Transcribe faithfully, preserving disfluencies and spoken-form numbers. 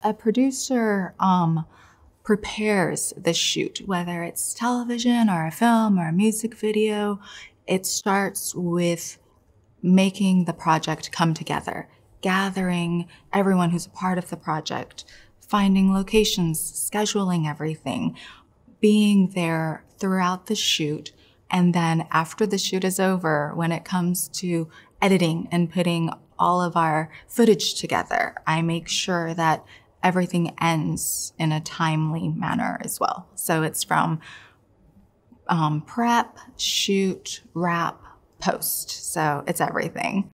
a producer um, prepares the shoot, whether it's television or a film or a music video, it starts with making the project come together, gathering everyone who's a part of the project, finding locations, scheduling everything, being there throughout the shoot. And then after the shoot is over, when it comes to editing and putting all of our footage together, I make sure that everything ends in a timely manner as well. So it's from um, prep, shoot, wrap, post. So it's everything.